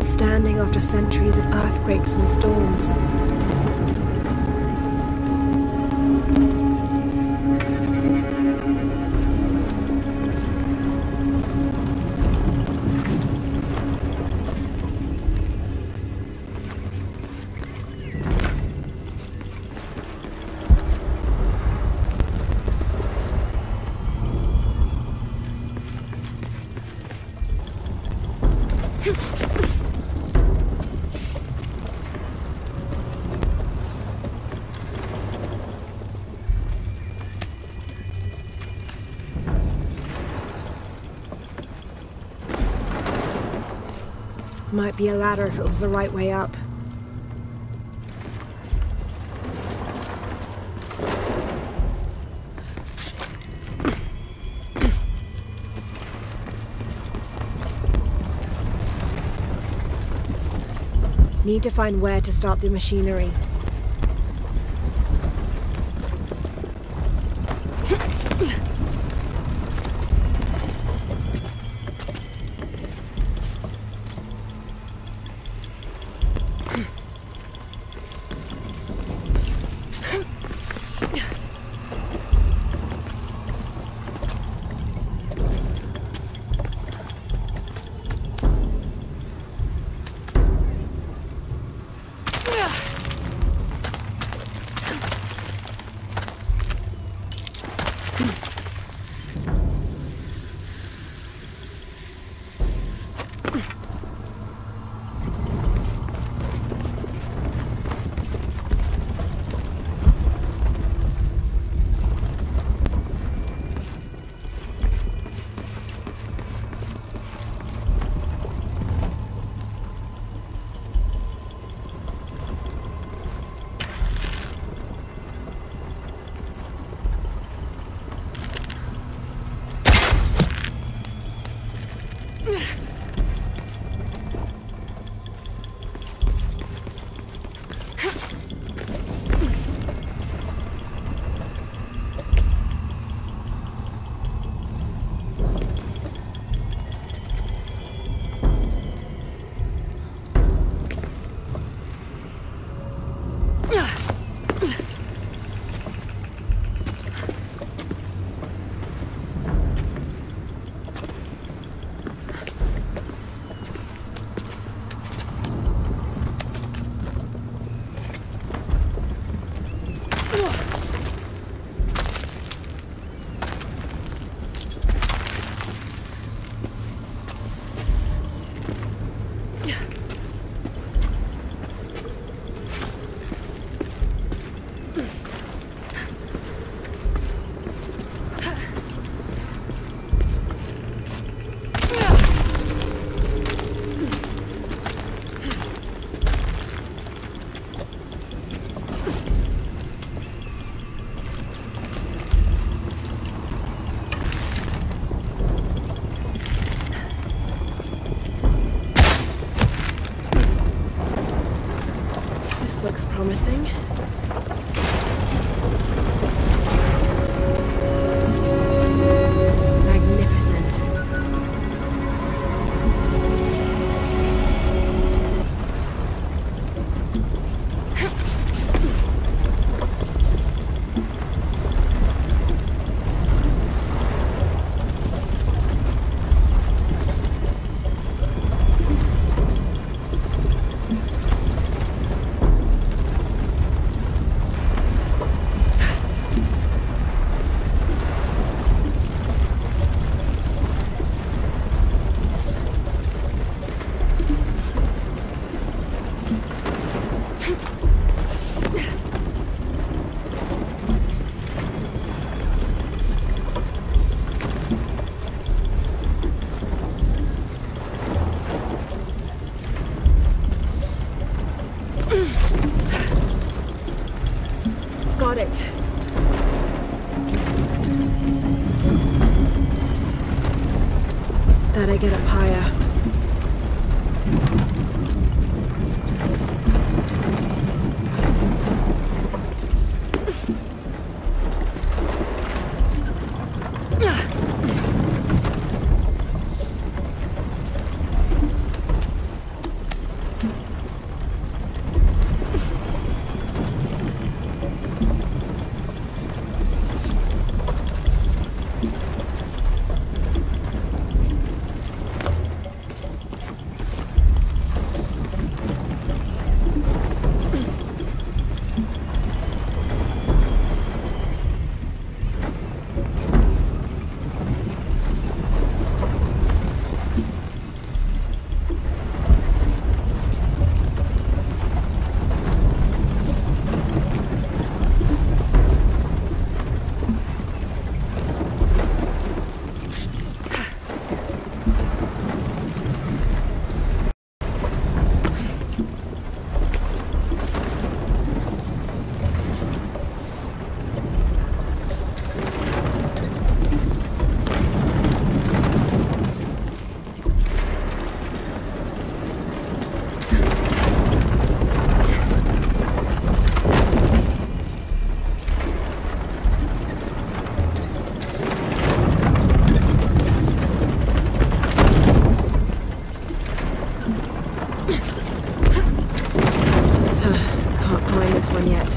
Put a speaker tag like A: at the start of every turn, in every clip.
A: still standing after centuries of earthquakes and storms. Might be a ladder if it was the right way up. Need to find where to start the machinery. This looks promising. Magnificent. Got it. Better get up higher. this one yet.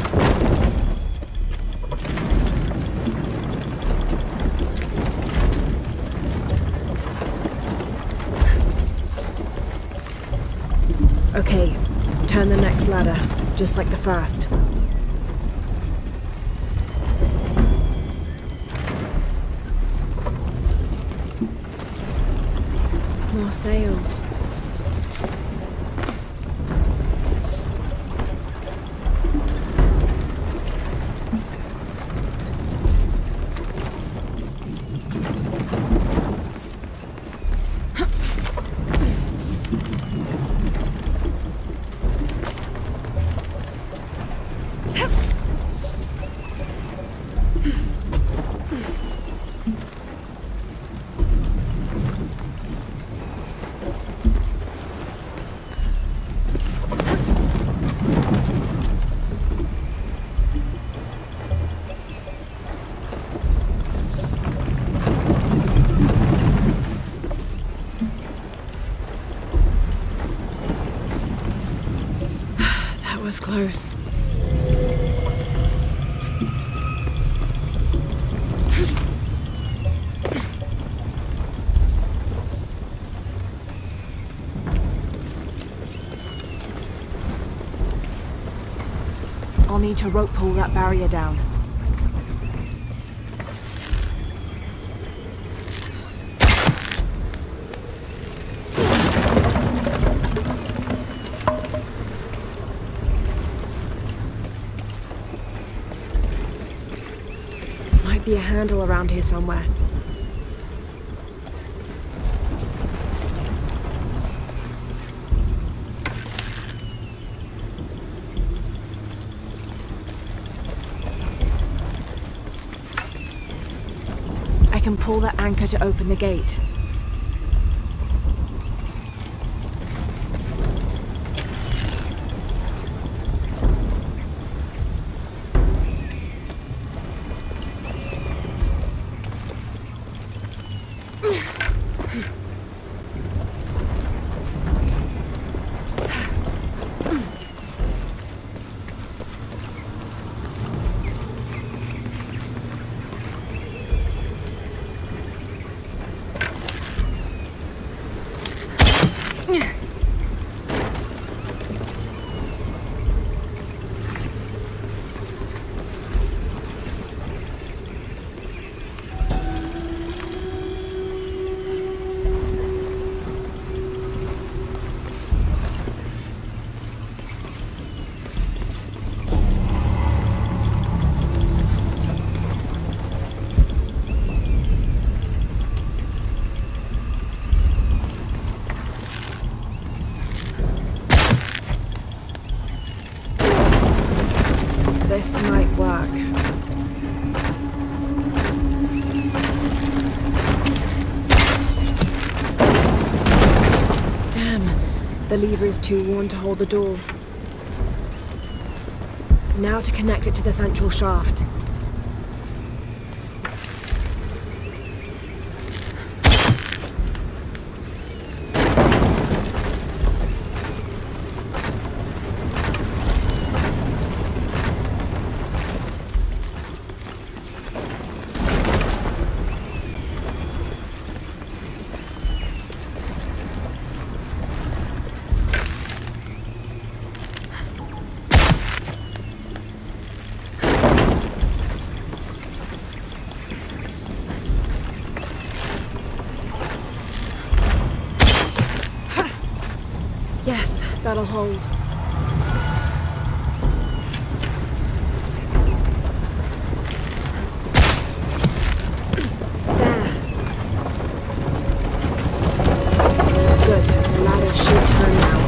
A: Okay, turn the next ladder, just like the first. More sails. Was close. I'll need to rope pull that barrier down. Be a handle around here somewhere. I can pull that anchor to open the gate. This might work. Damn, the lever is too worn to hold the door. Now to connect it to the central shaft. Yes, that'll hold. There. Good, the ladder should turn now.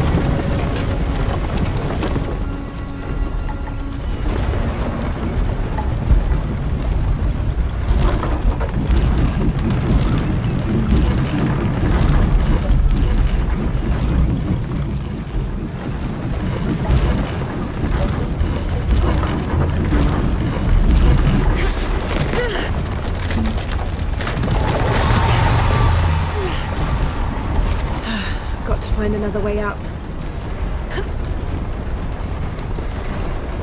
A: Find another way up.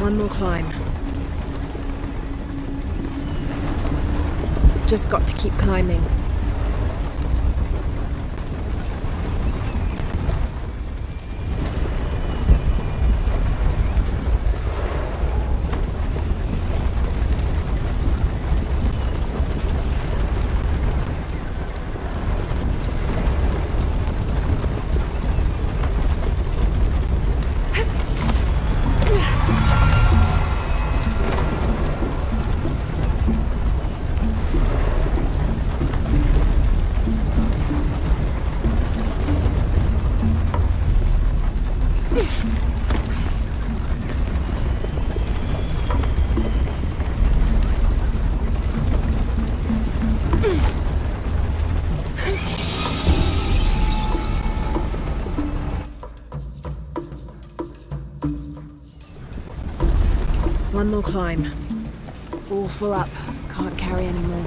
A: One more climb. Just got to keep climbing. One more climb. All full up. Can't carry any more.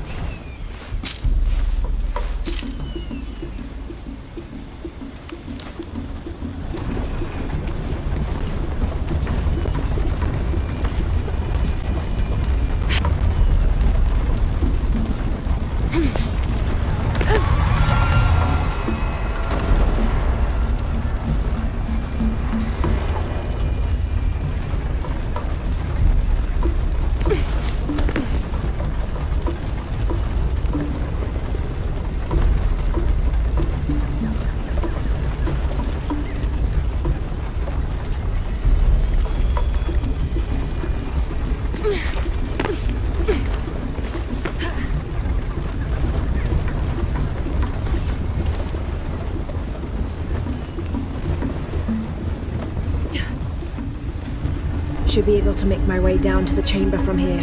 A: Should be able to make my way down to the chamber from here.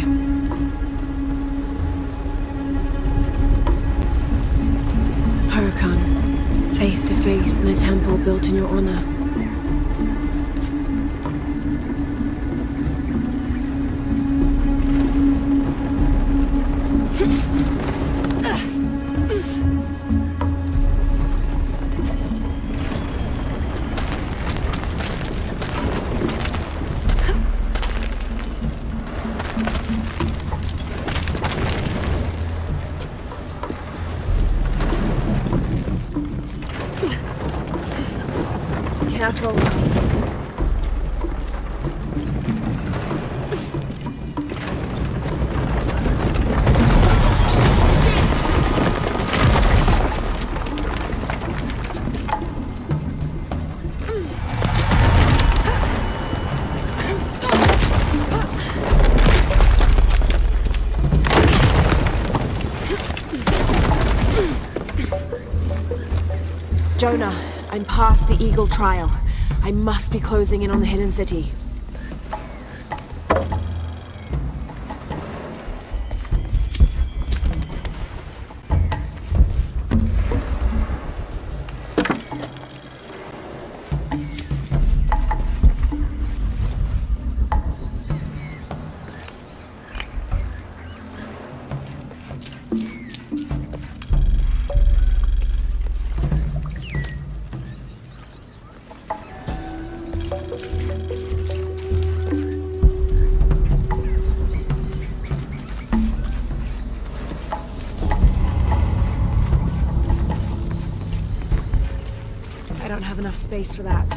A: Hurakan, face to face in a temple built in your honor. Careful. Jonah, I'm past the Eagle Trial. I must be closing in on the Hidden City. I don't have enough space for that.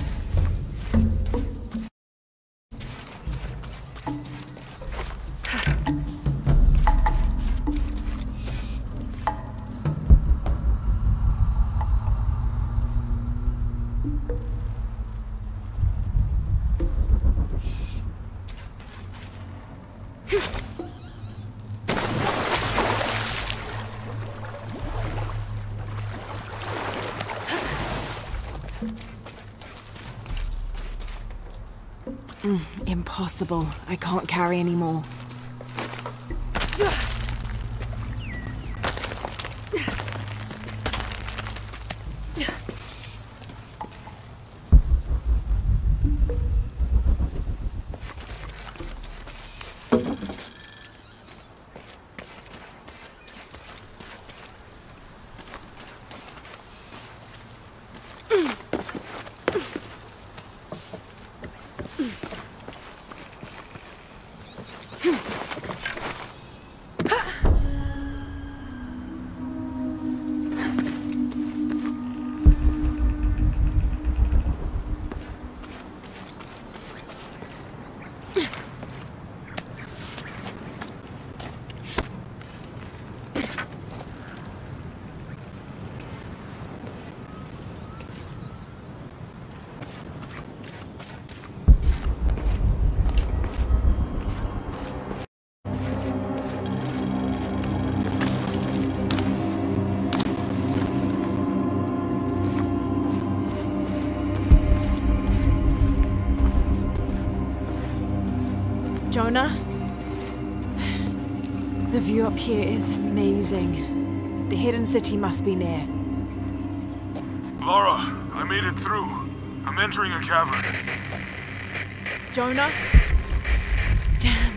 A: Impossible. I can't carry any more. Jonah? The view up here is amazing. The hidden city must be near.
B: Lara, I made it through. I'm entering a cavern.
A: Jonah? Damn.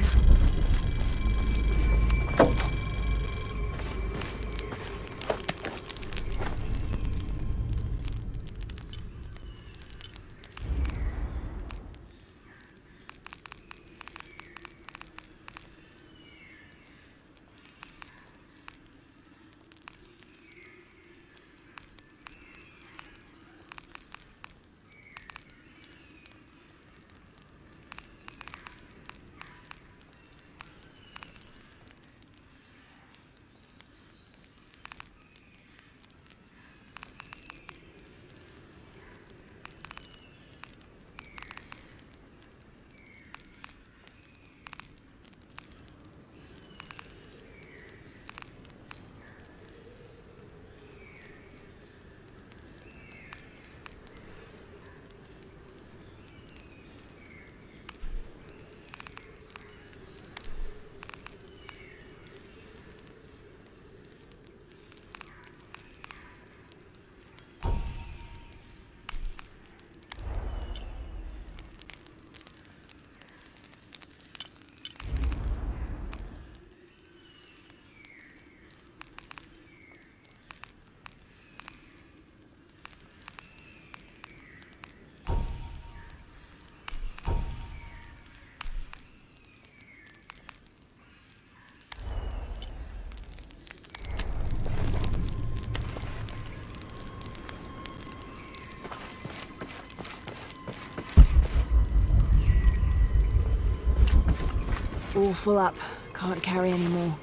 A: All full up. Can't carry any more.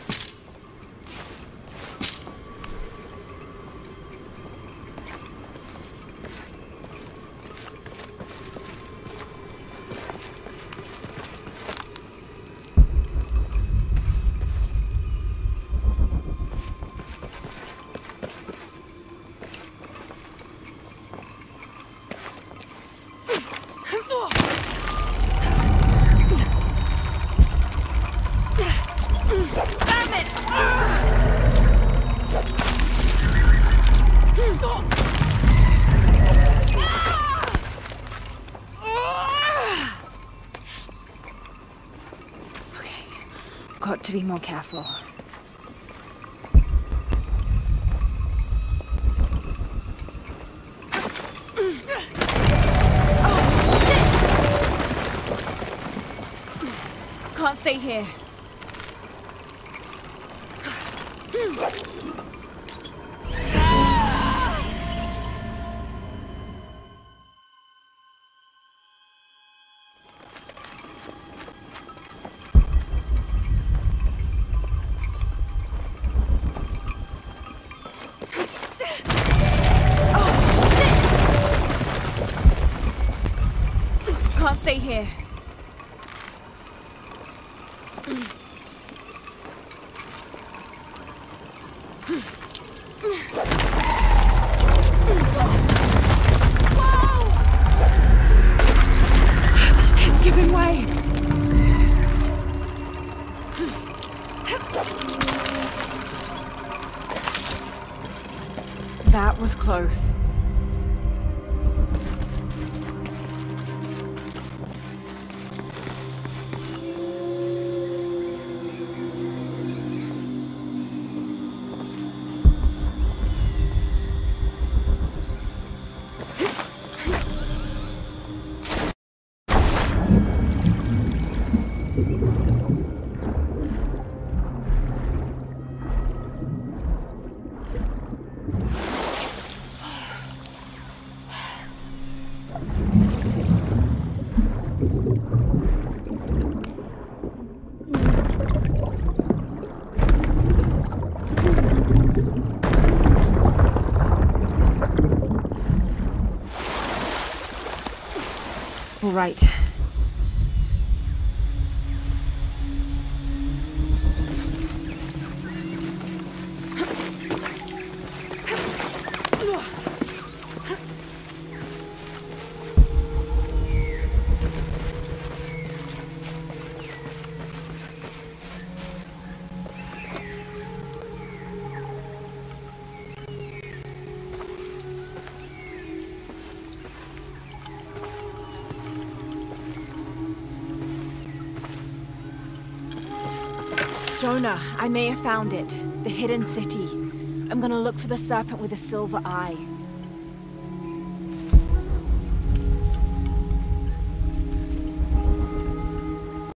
A: Got to be more careful. Oh, shit! Can't stay here. Can't stay here. Whoa! It's giving way. That was close. All right. Jonah, I may have found it. The hidden city. I'm gonna look for the serpent with a silver eye.